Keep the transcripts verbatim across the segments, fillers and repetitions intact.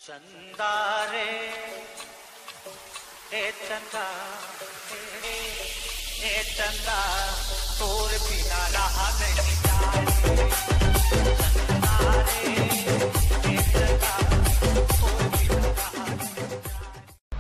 चंदा रे ए चंदा ए चंदा तोर बिना रहा नहीं जाए। चंदा रे ए चंदा तोर बिना रहा नहीं जाए।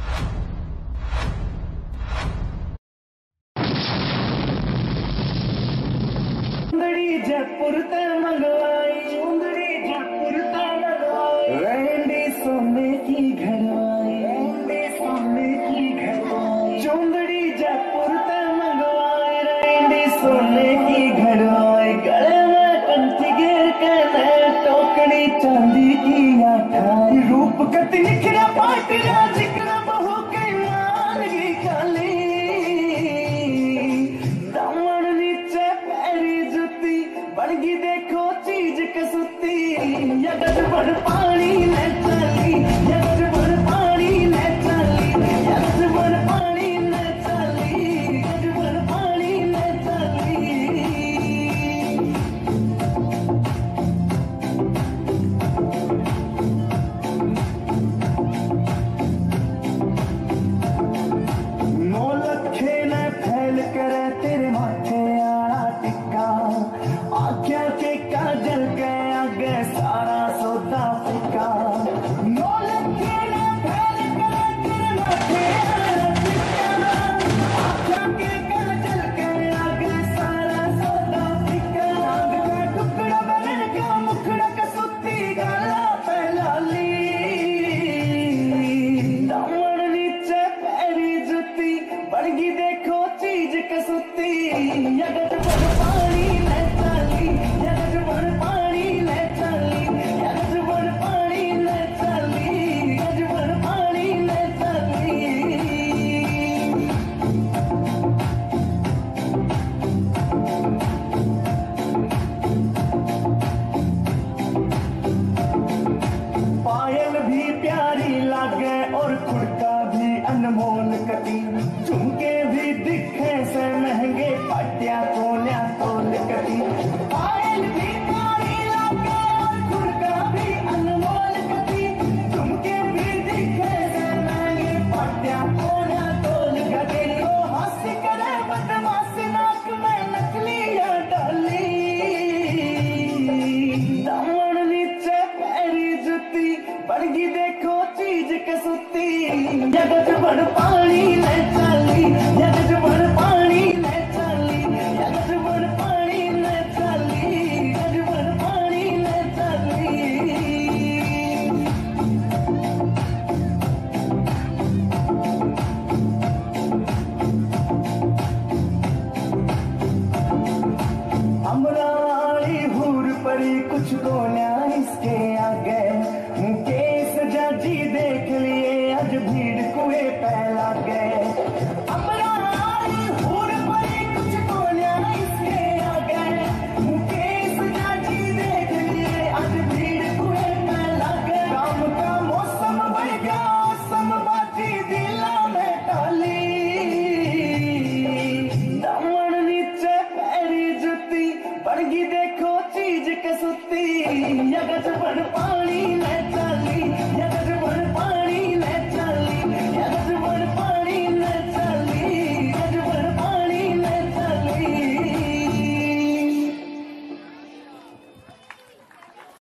चुंदड़ी जयपुर ते मंगवाई, चुंदड़ी जयपुर ते मंगवाई, रहंडी सोने की घरवाई, रहंडी सोने की घरवाई, चुंदड़ी जयपुर ते मंगवाई, रहंडी सोने की घरवाई, गले में कंठी घेर के नए टोकरी चांदी की आठाई, रूप कति निखरा पाटिया जिक्र बहु के मान की खाली, दामन नीचे पैरी जुती बड़गी देखो चीज कसुती, यगज बड़ पानी ने चली, यगज बड़ पानी ने चली, यगज बड़ पानी ने चली, यगज बड़ पानी ने चली। नौ लखे ने फैल करे तेरे माथे आड़ा टिक्का, आख्या के काजल के आगे सारा सौदा फिका, नौ लखे ने फैल करे तेरे माथे आड़ा टिक्का, आख्या के काजल के आगे सारा सौदा फिका, रंग का टुकड़ा बनन का मुखड़ा कसुती गाला पहला ली, दामन नीचे पैरी जुती बड़गी देखो चीज कसुती, यगज बड़ पानी ने चली, यगज बड़ पानी ने चली, यगज बड़ पानी ने चली, यगज बड़ पानी ने चली। पायल भी प्यारी लागे और खुड़का भी अनमोल कटी, झुमके भी दिखे से महंगे पाटिया तोल्या तोल कटी, पायल भी प्यारी लागे और खुड़का भी अनमोल कटी, झुमके भी दिखे से महंगे पाटिया तोल्या तोल कटी, तो हंस करे बदमाश नाक में नकलियां डाली, दामन नीचे पैरी जुती बड़गी देखो चीज कसुती, यगज बड़ पानी ने चली, यगज बड़ पानी ने चली, यगज बड़ पानी ने चली, यगज बड़ पानी ने चली। अमराली हूर परी कुछ गोलियां इसके आगे, मुकेश जाजी देख लिए आज भीड़ कुए पहला गए, अमराली हूर परी कुछ गोलियां इसके आगे, मुकेश जाजी देख लिए आज भीड़ कुए पहला गए, काम का मौसम बढ़ गया समबाजी दिला में डाली, दामन नीचे पैरी जुती बड़गी देखो चीज कसुती, यगज बड़